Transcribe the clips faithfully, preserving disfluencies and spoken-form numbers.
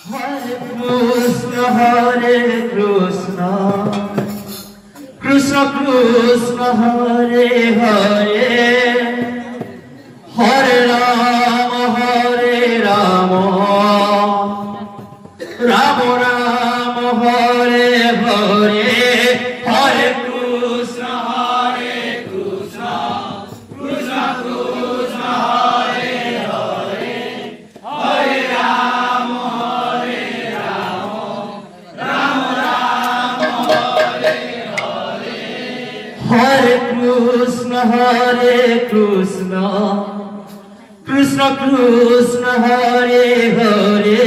Hare Krishna, Hare Krishna, Krishna Krishna, Hare Hare, Hare Rama, Hare Rama, Rama Rama, Hare Hare, Hare Krishna, Hare Krishna, Krishna Krishna, Hare Hare, Hare Rama, Hare Rama, Rama Rama, Hare Hare, Hare Krishna, Hare Krishna, Krishna Krishna, Hare Hare,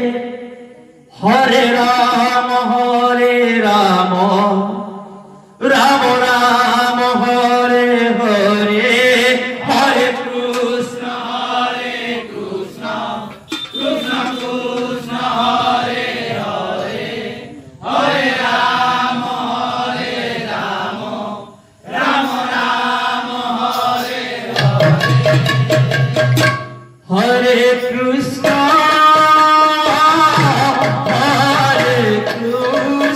Hare Rama, Hare Rama, Rama Rama, Hare Hare, Hare Krishna, Hare Krishna, Krishna Krishna, Hare Hare, Hare Rama, Hare Rama, Rama Rama, Hare Hare, Hare Krishna, Hare Krishna,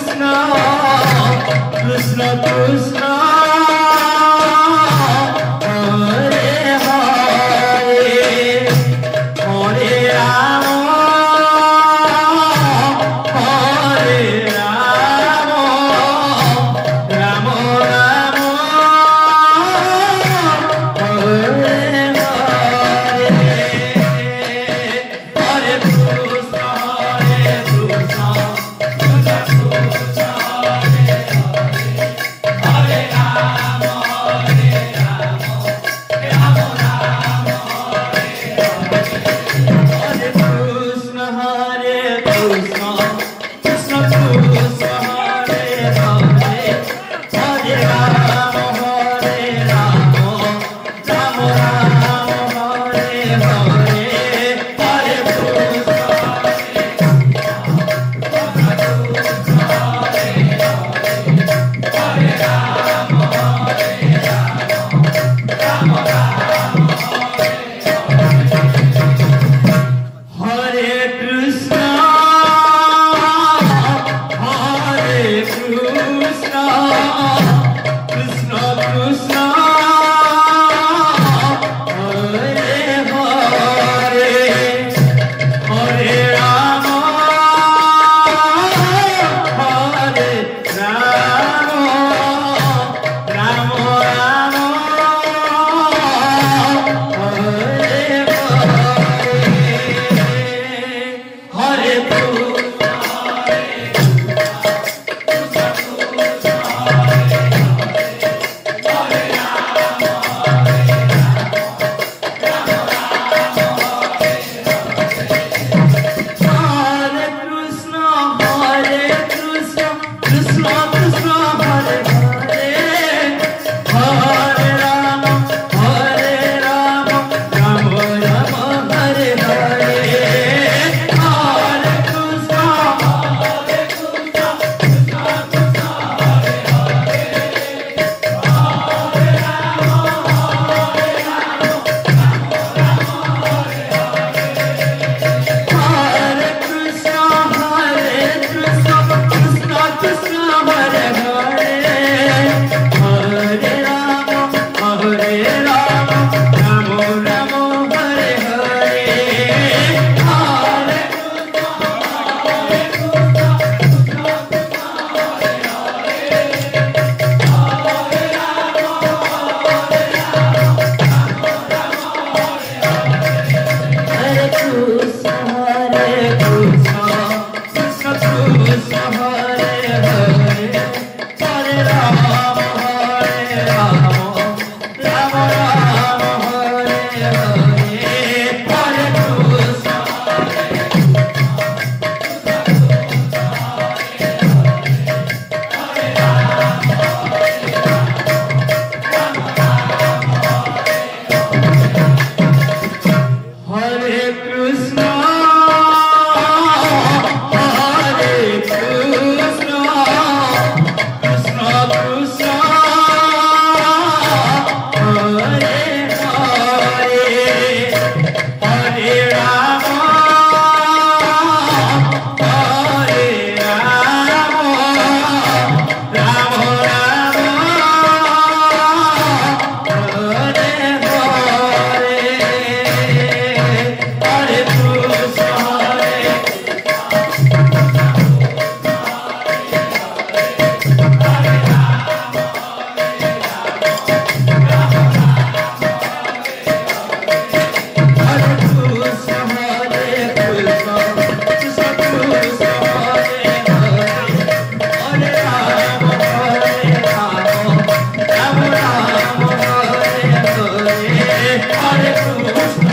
Krishna